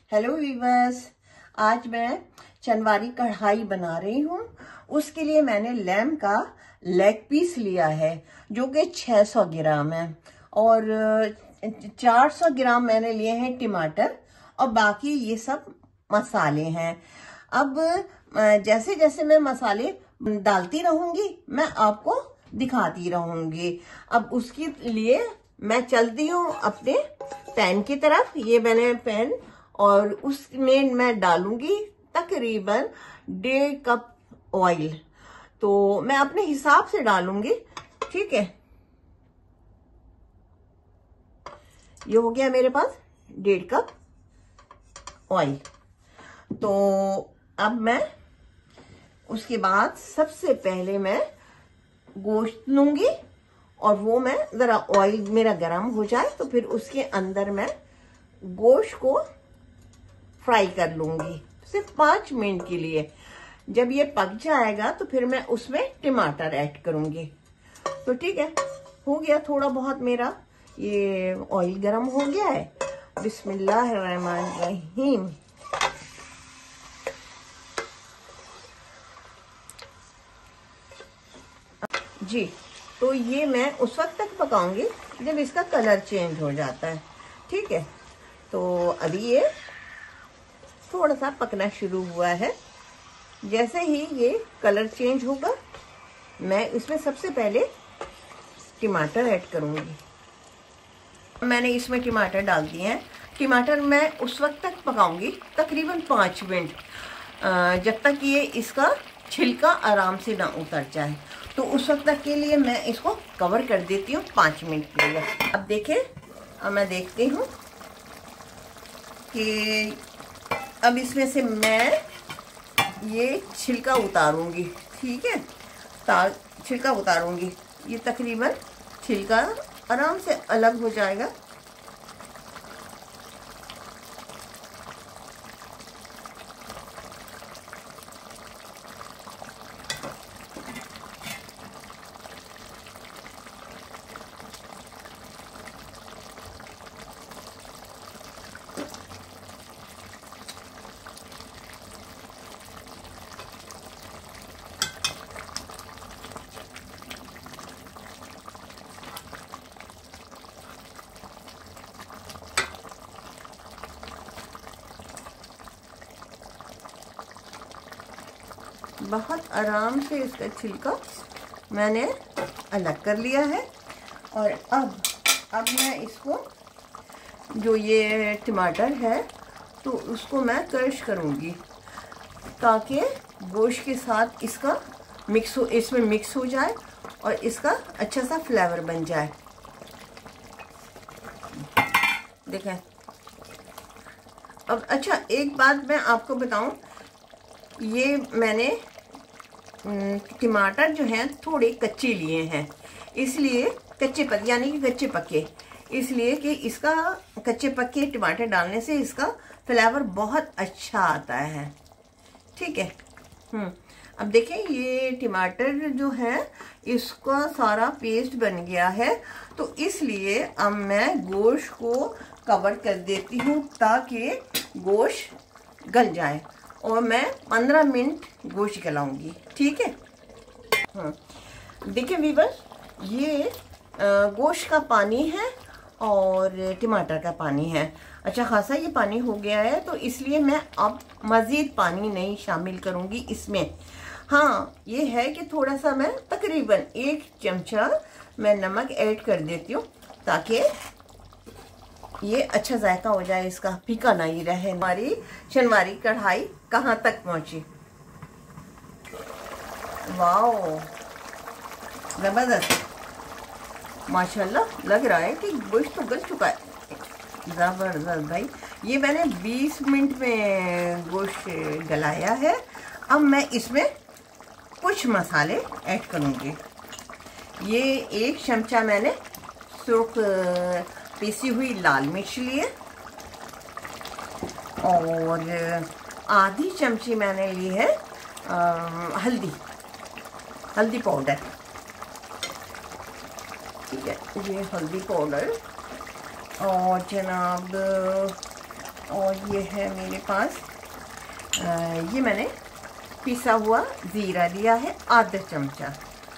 Hello viewers, आज मैं चनवारी कढ़ाई बना रही हूँ। उसके लिए मैंने लैम का लेग पीस लिया है जो कि 600 ग्राम है और 400 ग्राम मैंने लिए हैं टमाटर और बाकी ये सब मसाले हैं। अब जैसे जैसे मैं मसाले डालती रहूंगी मैं आपको दिखाती रहूंगी। अब उसके लिए मैं चलती हूँ अपने पैन की तरफ। ये मैंने पैन और उसमें मैं डालूंगी तकरीबन 1.5 कप ऑयल। तो मैं अपने हिसाब से डालूंगी, ठीक है। ये हो गया मेरे पास 1.5 कप ऑयल। तो अब मैं उसके बाद सबसे पहले मैं गोश्त लूंगी और वो मैं जरा ऑयल मेरा गर्म हो जाए तो फिर उसके अंदर मैं गोश्त को फ्राई कर लूंगी सिर्फ 5 मिनट के लिए। जब ये पक जाएगा तो फिर मैं उसमें टमाटर ऐड करूंगी। तो ठीक है, हो गया थोड़ा बहुत मेरा ये ऑयल गर्म हो गया है। बिस्मिल्लाहिर्रहमानिर्रहीम। जी, तो ये मैं उस वक्त तक पकाऊंगी जब इसका कलर चेंज हो जाता है, ठीक है। तो अभी ये थोड़ा सा पकना शुरू हुआ है। जैसे ही ये कलर चेंज होगा मैं इसमें सबसे पहले टमाटर ऐड करूंगी। मैंने इसमें टमाटर डाल दिए हैं। टमाटर मैं उस वक्त तक पकाऊंगी तकरीबन 5 मिनट, जब तक ये इसका छिलका आराम से ना उतर जाए। तो उस वक्त तक के लिए मैं इसको कवर कर देती हूँ 5 मिनट के लिए। अब देखें, अब मैं देखती हूँ कि अब इसमें से मैं ये छिलका उतारूंगी, ठीक है। छिलका उतारूंगी, ये तकरीबन छिलका आराम से अलग हो जाएगा। बहुत आराम से इसका छिलका मैंने अलग कर लिया है। और अब मैं इसको, जो ये टमाटर है तो उसको मैं क्रश करूंगी ताकि गोश्त के साथ इसका इसमें मिक्स हो जाए और इसका अच्छा सा फ्लेवर बन जाए। देखें। अब अच्छा, एक बात मैं आपको बताऊं, ये मैंने टमाटर जो हैं थोड़े कच्चे लिए हैं, इसलिए यानी कि कच्चे पक्के, इसलिए कि इसका कच्चे पक्के टमाटर डालने से इसका फ्लेवर बहुत अच्छा आता है, ठीक है। अब देखें, ये टमाटर जो है इसका सारा पेस्ट बन गया है। तो इसलिए अब मैं गोश्त को कवर कर देती हूँ ताकि गोश्त गल जाए और मैं 15 मिनट गोश्त गलाऊंगी, ठीक है। देखिए वीवर्स, ये गोश्त का पानी है और टमाटर का पानी है। अच्छा खासा ये पानी हो गया है, तो इसलिए मैं अब मज़ीद पानी नहीं शामिल करूंगी इसमें। हाँ, ये है कि थोड़ा सा मैं तकरीबन 1 चमचा मैं नमक ऐड कर देती हूँ ताकि ये अच्छा जायका हो जाए, इसका फीका नहीं रहे। हमारी चनवारी कढ़ाई कहाँ तक पहुंची। वाओ, जबरदस्त, माशाल्लाह। लग रहा है कि गोश्त तो गल चुका है, जबरदस्त भाई। ये मैंने 20 मिनट में गोश्त गलाया है। अब मैं इसमें कुछ मसाले ऐड करूंगी। ये 1 चमचा मैंने सुर्ख पीसी हुई लाल मिर्च लिए और आधी चमची मैंने ली है हल्दी पाउडर, ठीक है। ये हल्दी पाउडर और जनाब, और ये है मेरे पास, ये मैंने पिसा हुआ ज़ीरा लिया है आधा चमचा,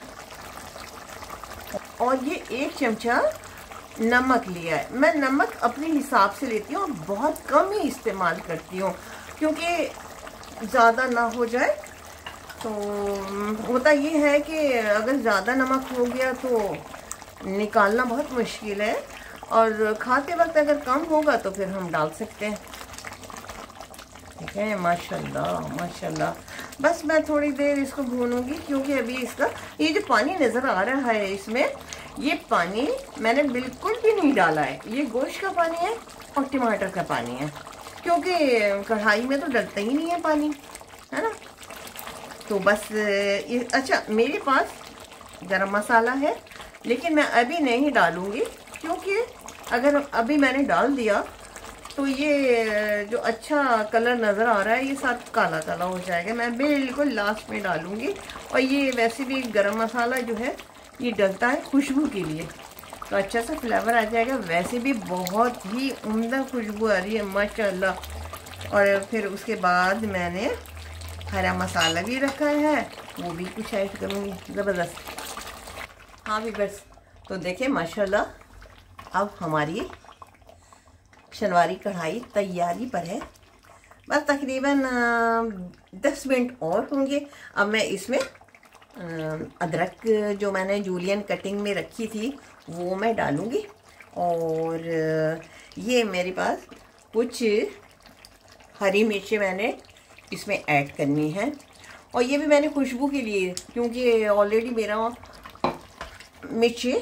और ये 1 चमचा नमक लिया है। मैं नमक अपने हिसाब से लेती हूँ और बहुत कम ही इस्तेमाल करती हूँ, क्योंकि ज़्यादा ना हो जाए। तो होता ये है कि अगर ज़्यादा नमक हो गया तो निकालना बहुत मुश्किल है, और खाते वक्त अगर कम होगा तो फिर हम डाल सकते हैं। ठीक है, माशाल्लाह माशाल्लाह। बस मैं थोड़ी देर इसको भूनूंगी, क्योंकि अभी इसका ये जो पानी नज़र आ रहा है इसमें, ये पानी मैंने बिल्कुल भी नहीं डाला है। ये गोश्त का पानी है और टमाटर का पानी है, क्योंकि कढ़ाई में तो डलता ही नहीं है पानी, है ना। तो बस ये, अच्छा मेरे पास गरम मसाला है, लेकिन मैं अभी नहीं डालूंगी, क्योंकि अगर अभी मैंने डाल दिया तो ये जो अच्छा कलर नज़र आ रहा है ये साथ काला काला हो जाएगा। मैं बिल्कुल लास्ट में डालूंगी। और ये वैसे भी गरम मसाला जो है ये डलता है खुशबू के लिए, तो अच्छा सा फ्लेवर आ जाएगा। वैसे भी बहुत ही उम्दा खुशबू आ रही है माशाल्लाह। और फिर उसके बाद मैंने हरा मसाला भी रखा है, वो भी कुछ ऐड करूँगी ज़बरदस्त। हाँ भी बस, तो देखें माशाल्लाह अब हमारी शनवारी कढ़ाई तैयारी पर है। बस तकरीबन 10 मिनट और होंगे। अब मैं इसमें अदरक जो मैंने जूलियन कटिंग में रखी थी वो मैं डालूँगी, और ये मेरे पास कुछ हरी मिर्चें मैंने इसमें ऐड करनी है, और ये भी मैंने खुशबू के लिए, क्योंकि ऑलरेडी मेरा मिर्चें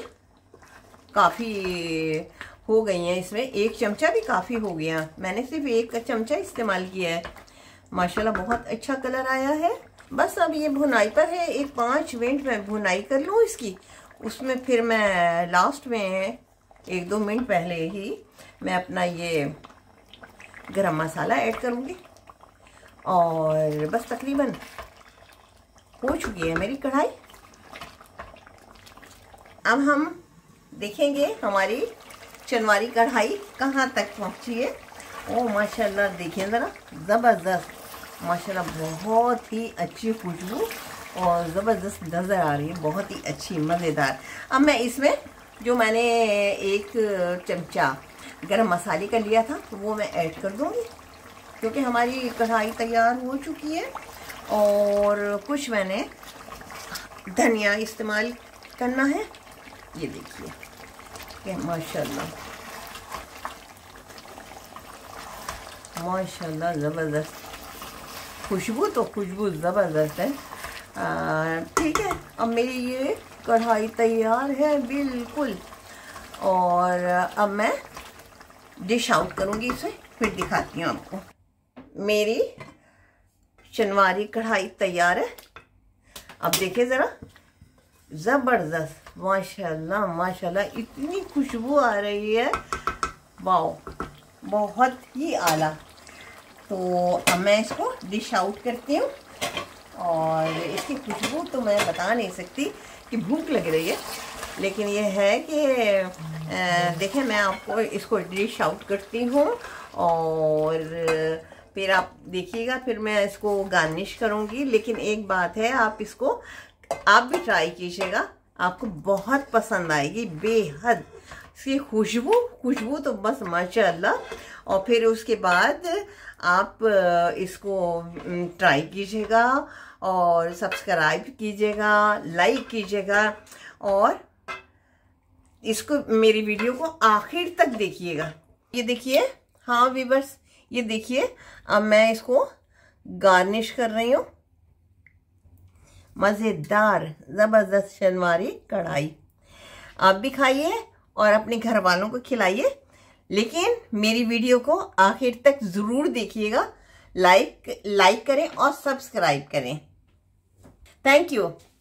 काफ़ी हो गई हैं इसमें। 1 चमचा भी काफ़ी हो गया, मैंने सिर्फ 1 चमचा इस्तेमाल किया है। माशाल्लाह बहुत अच्छा कलर आया है। बस अब ये भुनाई पर है, 5 मिनट में भुनाई कर लूँ इसकी। उसमें फिर मैं लास्ट में 1-2 मिनट पहले ही मैं अपना ये गरम मसाला ऐड करूँगी, और बस तकरीबन हो चुकी है मेरी कढ़ाई। अब हम देखेंगे हमारी चनवारी कढ़ाई कहाँ तक पहुँची है। ओ माशाल्लाह, देखिए ज़रा, ज़बरदस्त माशाल्लाह, बहुत ही अच्छी खुशबू और ज़बरदस्त नज़र आ रही है, बहुत ही अच्छी मज़ेदार। अब मैं इसमें जो मैंने 1 चमचा गरम मसाले का लिया था वो मैं ऐड कर दूँगी, क्योंकि हमारी कढ़ाई तैयार हो चुकी है। और कुछ मैंने धनिया इस्तेमाल करना है, ये देखिए माशाल्लाह माशाल्लाह ज़बरदस्त खुशबू, तो खुशबू ज़बरदस्त है। ठीक है, अब मेरी ये कढ़ाई तैयार है बिल्कुल, और अब मैं डिश आउट करूँगी इसे, फिर दिखाती हूँ आपको। मेरी चनवारी कढ़ाई तैयार है। अब देखिए ज़रा, ज़बरदस्त माशाल्लाह माशाल्लाह, इतनी खुशबू आ रही है, वाओ बहुत ही आला। तो अब मैं इसको डिश आउट करती हूँ, और इसकी खुशबू तो मैं बता नहीं सकती कि भूख लग रही है, लेकिन ये है कि देखें मैं आपको इसको डिश आउट करती हूँ, और फिर आप देखिएगा, फिर मैं इसको गार्निश करूँगी। लेकिन एक बात है, आप भी ट्राई कीजिएगा, आपको बहुत पसंद आएगी बेहद। इसकी खुशबू तो बस माशाअल्लाह। और फिर उसके बाद आप इसको ट्राई कीजिएगा, और सब्सक्राइब कीजिएगा, लाइक कीजिएगा, और इसको मेरी वीडियो को आखिर तक देखिएगा। ये देखिए, हाँ व्यूअर्स, ये देखिए, अब मैं इसको गार्निश कर रही हूँ। मज़ेदार ज़बरदस्त शनवारी कढ़ाई, आप भी खाइए और अपने घर वालों को खिलाइए, लेकिन मेरी वीडियो को आखिर तक ज़रूर देखिएगा। लाइक करें और सब्सक्राइब करें। Thank you.